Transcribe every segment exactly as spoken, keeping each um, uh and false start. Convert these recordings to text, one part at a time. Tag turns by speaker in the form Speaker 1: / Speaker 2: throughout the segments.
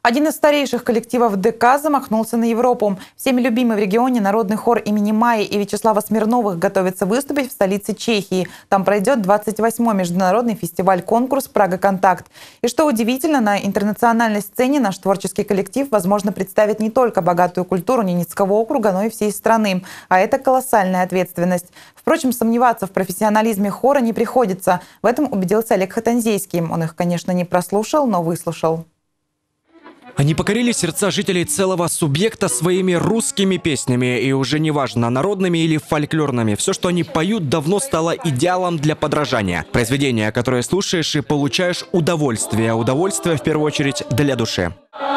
Speaker 1: Один из старейших коллективов ДК замахнулся на Европу. Всеми любимый в регионе народный хор имени Майи и Вячеслава Смирновых готовится выступить в столице Чехии. Там пройдет двадцать восьмой международный фестиваль-конкурс «Прага Контакт». И что удивительно, на интернациональной сцене наш творческий коллектив, возможно, представит не только богатую культуру Ненецкого округа, но и всей страны. А это колоссальная ответственность. Впрочем, сомневаться в профессионализме хора не приходится. В этом убедился Олег Хатанзейский. Он их, конечно, не прослушал, но выслушал.
Speaker 2: Они покорили сердца жителей целого субъекта своими русскими песнями. И уже неважно, народными или фольклорными. Все, что они поют, давно стало идеалом для подражания. Произведение, которое слушаешь и получаешь удовольствие. Удовольствие, в первую очередь, для души.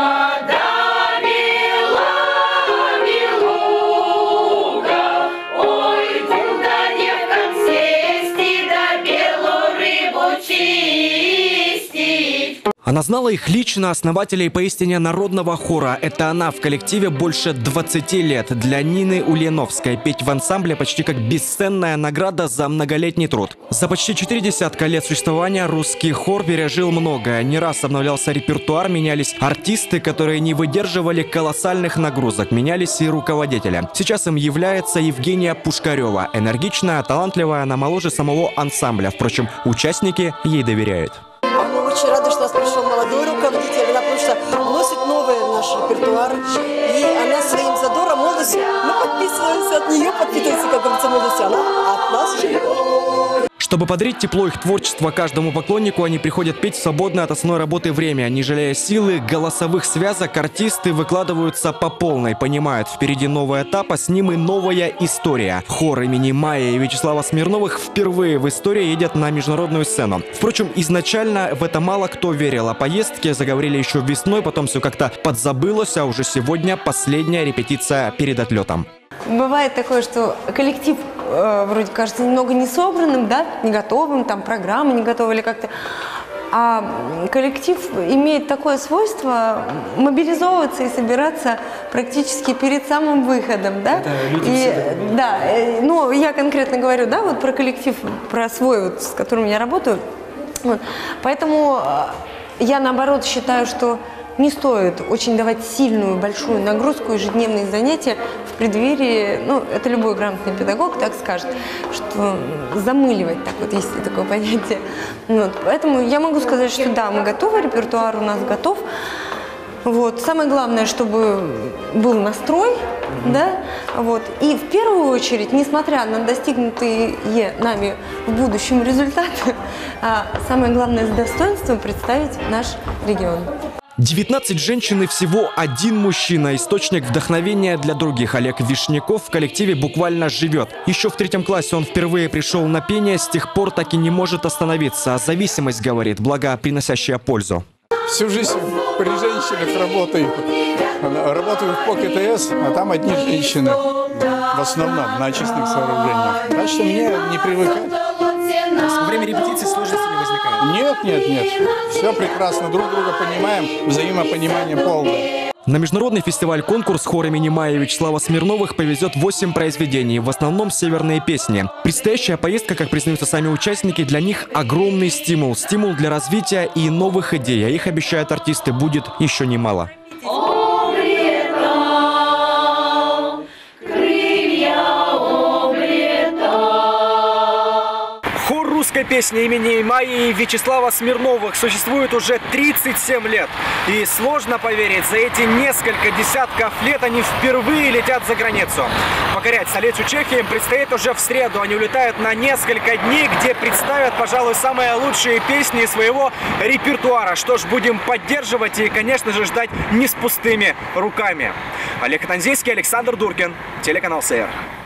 Speaker 2: Она знала их лично, основателей поистине народного хора. Это она в коллективе больше двадцати лет. Для Нины Ульяновской петь в ансамбле почти как бесценная награда за многолетний труд. За почти четыре десятка лет существования русский хор пережил многое. Не раз обновлялся репертуар, менялись артисты, которые не выдерживали колоссальных нагрузок. Менялись и руководители. Сейчас им является Евгения Пушкарева. Энергичная, талантливая, она моложе самого ансамбля. Впрочем, участники ей доверяют.
Speaker 3: Мы очень рады, что у нас пришел молодой руководитель. Она просто вносит новое в наш репертуар. И она своим задором, молодостью, мы подписываемся от нее, подпитываемся, как говорится, молодостью. Она от нас живет.
Speaker 2: Чтобы подарить тепло их творчества каждому поклоннику, они приходят петь в свободное от основной работы время. Не жалея силы, голосовых связок, артисты выкладываются по полной. Понимают, впереди новый этап, а с ним и новая история. Хор имени Майи и Вячеслава Смирновых впервые в истории едет на международную сцену. Впрочем, изначально в это мало кто верил. О поездке заговорили еще весной, потом все как-то подзабылось, а уже сегодня последняя репетиция перед отлетом.
Speaker 4: Бывает такое, что коллектив э, вроде кажется немного не собранным, да, не готовым, там программы не готовы или как-то. А коллектив имеет такое свойство мобилизовываться и собираться практически перед самым выходом, да.
Speaker 2: Да, люди
Speaker 4: и,
Speaker 2: всегда.
Speaker 4: да, э, ну, я конкретно говорю, да, вот про коллектив, про свой, вот, с которым я работаю. Вот. Поэтому э, я, наоборот, считаю, что не стоит очень давать сильную, большую нагрузку, ежедневные занятия в преддверии, ну, это любой грамотный педагог так скажет, что замыливать, так вот, есть такое понятие. Вот. Поэтому я могу сказать, что да, мы готовы, репертуар у нас готов. Вот. Самое главное, чтобы был настрой, да, вот. И в первую очередь, несмотря на достигнутые нами в будущем результаты, самое главное с достоинством представить наш регион.
Speaker 2: девятнадцать женщин и всего один мужчина. Источник вдохновения для других. Олег Вишняков в коллективе буквально живет. Еще в третьем классе он впервые пришел на пение, с тех пор так и не может остановиться. А зависимость, говорит, благо приносящая пользу.
Speaker 5: Всю жизнь при женщинах работаю. Работаю в ПОКТС, а там одни женщины. В основном на очистных сооружениях. Так что мне не привыкать.
Speaker 2: Во время репетиции сложности не возникает?
Speaker 5: Нет, нет, нет. Все прекрасно. Друг друга понимаем. Взаимопонимание полное.
Speaker 2: На международный фестиваль-конкурс хор имени Майи и Вячеслава Смирновых повезет восемь произведений, в основном северные песни. Предстоящая поездка, как признаются сами участники, для них огромный стимул. Стимул для развития и новых идей. А их, обещают артисты, будет еще немало. Русская песня имени Майи и Вячеслава Смирновых существует уже тридцать семь лет. И сложно поверить, за эти несколько десятков лет они впервые летят за границу. Покорять столицу Чехии им предстоит уже в среду. Они улетают на несколько дней, где представят, пожалуй, самые лучшие песни своего репертуара. Что ж, будем поддерживать и, конечно же, ждать не с пустыми руками. Олег Хатанзейский, Александр Дуркин, телеканал СР.